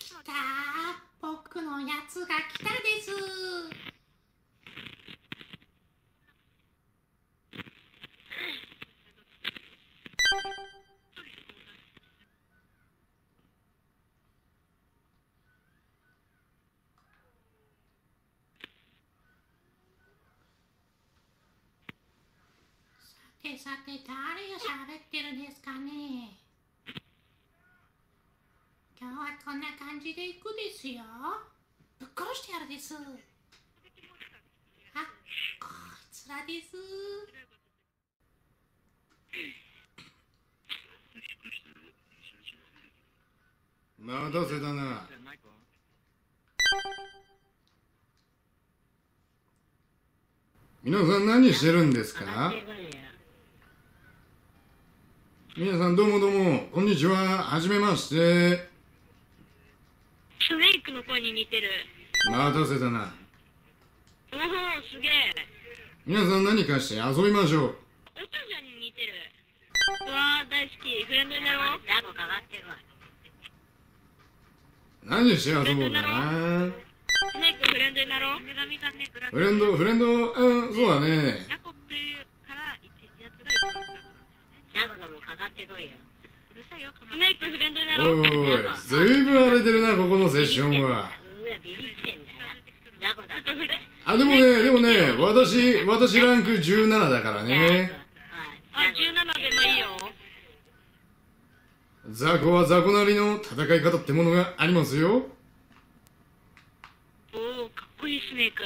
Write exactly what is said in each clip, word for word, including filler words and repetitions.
来た。僕のやつが来たです。さてさて、誰が喋ってるんですかね。今日はこんな感じで行くですよ。ぶっ殺してやるです。あ、こいつらです。 待たせたな。皆さん何してるんですか？皆さんどうもどうも、こんにちは、はじめまして。 スネークの声に似てる。 待たせたな。 おお、すげえ。 皆さん何かして遊びましょう。 お父ちゃんに似てる。うわー、大好き。フレンドになろう。ラゴかかってるわ。 何して遊ぼうかな。 スネークフレンドになろう。女神がね、 フレンド、フレンド、うん、そうだね。 ラゴっていうからやつがいる。ラゴがもうかかってこいよ。うるさいよ。スネークフレンドになろう。 おいおい、ずいぶん荒れてるな、ここのセッションは。あ、でもね、でもね、私、私ランクじゅうななだからね。 あ、じゅうななでもいいよ。 雑魚は雑魚なりの戦い方ってものがありますよ。 おお、かっこいいスネーク。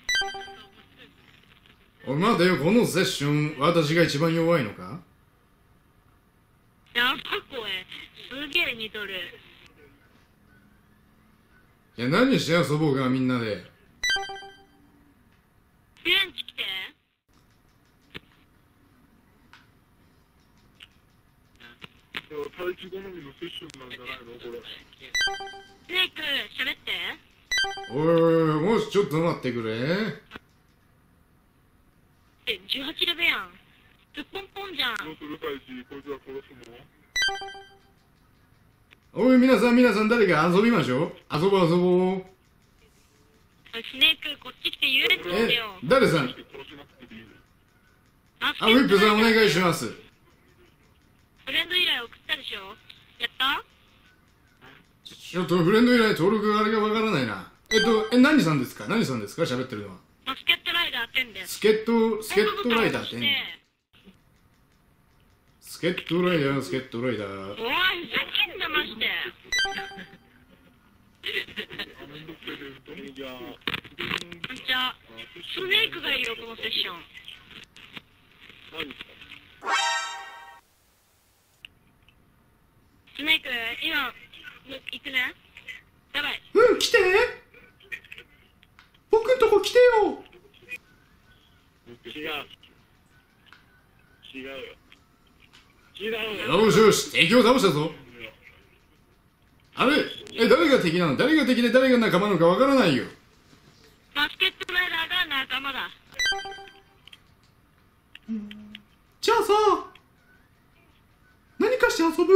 おい、待てよ、このセッション、私が一番弱いのか？ やば声、すげえ似とる。 いや、何して遊ぼうか、みんなで。 フレンチ来て。 待機好みのセッションなんじゃないのこれ。 スネーク、喋って。 おいおいおい、もしちょっと待ってくれ。 え、じゅうはちレベやん。ずっぽんぽんじゃん。 どうする大使、こいつは殺すの？ おい、皆さん、皆さん、誰か遊びましょう。遊ぼう、遊ぼう。 スネーク、こっち来て優劣してえよ。、 誰さん？ あ、 あ、ウィップさん、お願いします。 フレンド依頼送ったでしょ。やった？ ちょっとフレンド以来登録があれがわからないな。えっと、え、何さんですか？何さんですか？喋ってるのは。 バスケットライダーってんです。 スケット、スケットライダーってんの？スケットライダー、スケットライダー。 おい、ふざけんな、マジで。こんにちは。スネークがいいよ、このセッション。スネーク、今、行くね。やばい。 うん、来て。僕んとこ来てよ。 違う。違うよ。違うよ。 よしよし、敵を倒したぞ。あれ、え、誰が敵なの？誰が敵で誰が仲間なのかわからないよ。 バスケットライダーが仲間だ。 じゃあさ、何かして遊ぶ？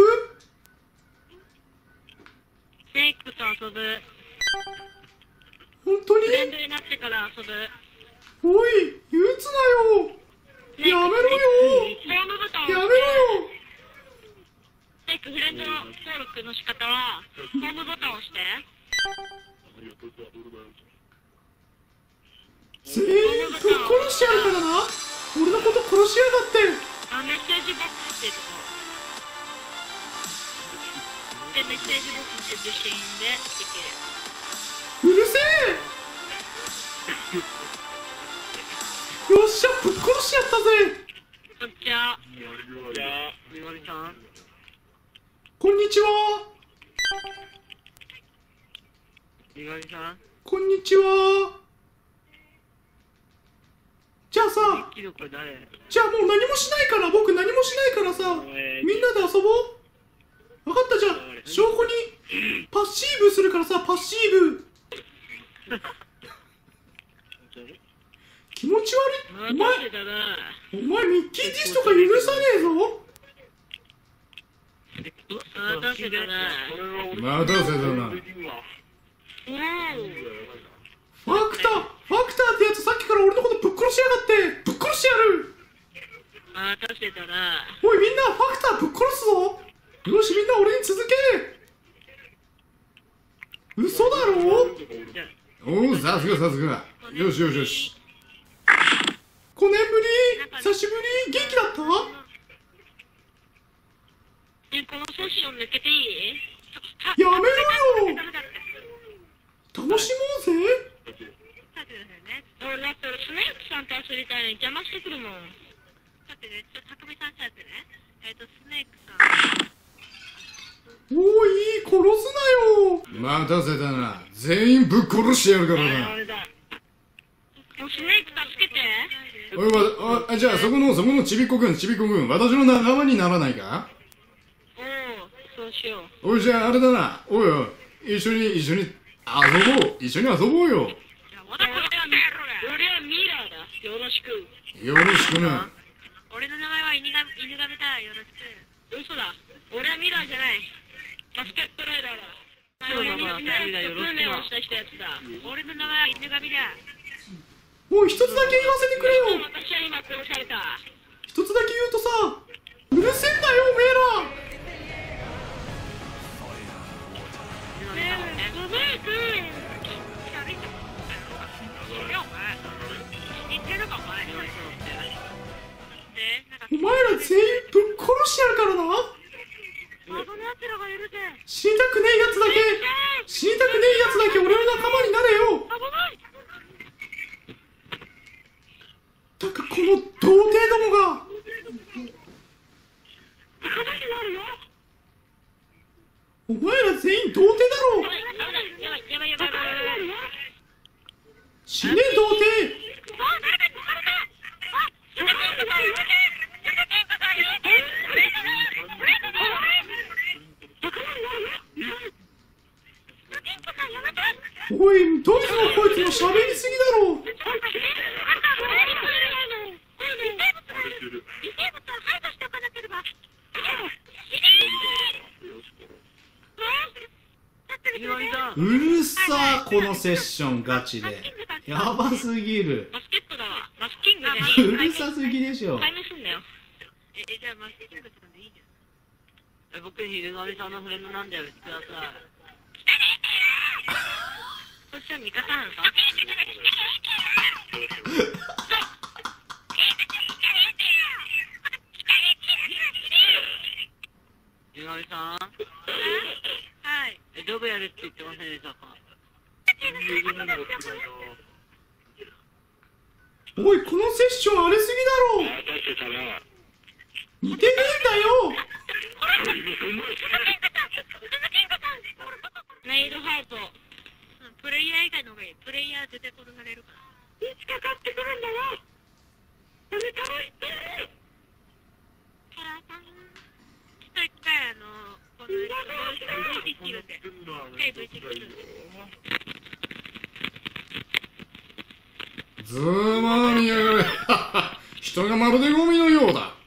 スネークと遊ぶ。 本当に？ フレンドになってから遊ぶ。 おい、憂鬱なよ。やめろよ。 ホームボタンをやめろ押して。 よ。 スネークフレンド登録の仕方は、ホームボタンを押して。 全員ぶっ殺してやるからな。俺のこと殺しやがって。 あ、メッセージボックスってとこ。で、メッセージボックスで受信でできる。 うるせえ。よっしゃ、ぶっ殺しやったぜ。 こんにちは。じゃあ、みまりさん。 こんにちは。 みまりさん。 こんにちは。じゃあさ、 キロこれ誰？ じゃあもう何もしないから、僕何もしないからさ、みんなで遊ぼう。分かった、じゃあ証拠にパッシーブするからさ、パッシーブ。気持ち悪い。お前、お前ミッキーディスとか許さねえぞ。 い待たせたな。 待たせたな。 うん。 ファクターファクターってやつさっきから俺のことぶっ殺しやがって。ぶっ殺してやる。 待たせたな。 おいみんな、ファクターぶっ殺すぞ。よしみんな俺に続け。嘘だろ。 おお、さすがさすが。よしよしよし。 ごねんぶり、久しぶり、元気だった？ ね、このセッション抜けていい？ やめろよ。楽しもうぜ。 俺だってスネークさんと遊びたいのに邪魔してくるもん。だってね、ちょっと匠さんちゃってね、えっとスネークさん。 おい、殺すなよ。 待たせたな。全員ぶっ殺してやるからな。 俺だ。もうスネーク助けて。 おい、わ、あ、じゃあそこの、そこのちびっこくん、ちびっこくん、私の仲間にならないか？ おう、そうしよう。 おい、じゃああれだな。おいおい、一緒に、一緒に遊ぼう。一緒に遊ぼうよ。 俺はミラーだ。よろしく。 よろしくな。 俺の名前は犬神犬神だ。よろしく。嘘だ。俺はミラーじゃない。バスケットライダーだ。俺はミラー。訓練をした人やつだ。俺の名前は犬神だ。 おい、一つだけ言わせてくれよ。 私は今殺された。 一つだけ言うとさ、うるせえんだよ、おめえら。お前ら全員ぶっ殺してやるからな。死にたくねえやつだけ、死にたくねえやつだけ俺の仲間になれよ。だからこの童貞どもが。お前ら全員童貞だろ。死ねえ童貞。おい、どいつもこいつも喋りすぎだろ。うるさ、このセッションガチでやばすぎる。 バスケットだわ。マスキングで。 うるさすぎでしょ。 解明すんだよ。え、え、じゃあマスキングとかでいいじゃん。え、僕、昼神さんのフレンドなんでやめてください。そしたら味方なのか？昼神さん？はい。え、どこやるって言ってませんでしたか？ おい、このセッション荒れすぎだろ。似てねえんだよ。 メイドハート。プレイヤー以外の方がいい。プレイヤー絶対殺されるから。いつかかってくるんだよ。それから言ってる。キャラさん。ちょっと一回あの、この ブイシー 切るんで。一回 ブイシー 切るんで。 ずーまーみやがれ。人がまるでゴミのようだ。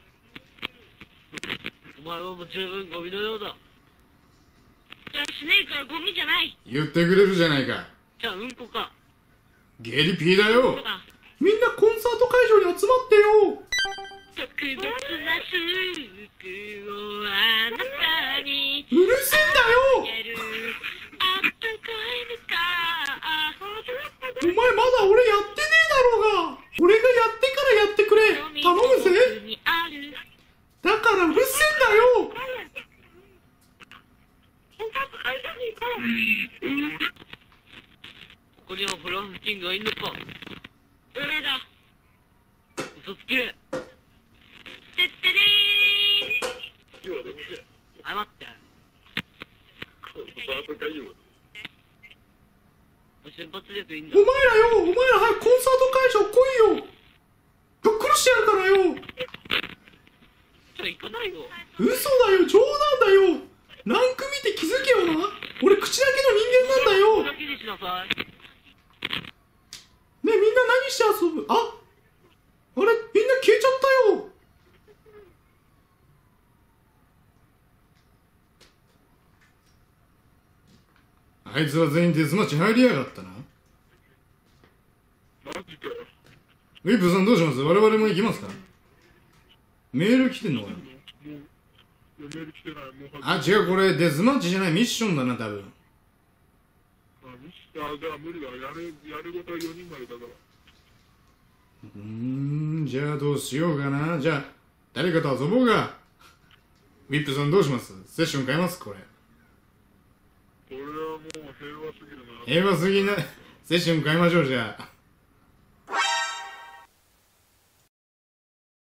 お前はもう十分ゴミのようだ。じゃあスネークはゴミじゃない。 言ってくれるじゃないか。 じゃあうんこか。 ゲリピーだよ。 みんなコンサート会場に集まってよ。 特別なスープをあなたにうるせえんだよ。 あったかいのか。 お前まだ俺やってねえだろうが。俺がやってからやってくれ。頼むぜ。だからうるせえんだよ。 ここにはフランスキングがいんのか。俺だ。嘘つけ。てってれー。あ、待って。瞬発力いいんだ。 お前らよ、お前ら早くコンサート会場来いよ。ぶっ殺してやるからよ。 じゃあ行かないよ。 嘘だよ、冗談だよ。ランク見て気づけよな。俺口だけの人間なんだよ。 だけにしなさい。 ねえ、みんな何して遊ぶ？あ、あれ、みんな消えちゃったよ。 あいつは全員デスマッチ入りやがったな。 マジかよ。 ウィップさんどうします？我々も行きますか？メール来てんのかな。 もう、いやメール来てない。もうあ、違う、これデスマッチじゃないミッションだな、多分。 あ、ミスターじゃあ無理だ。やる、やることはよにんまでだから。 うーん、じゃあどうしようかな。じゃあ、誰かと遊ぼうか。ウィップさんどうします？セッション変えますこれ。 これはもう平和すぎるな。 平和すぎな、セッション変えましょう、じゃあ。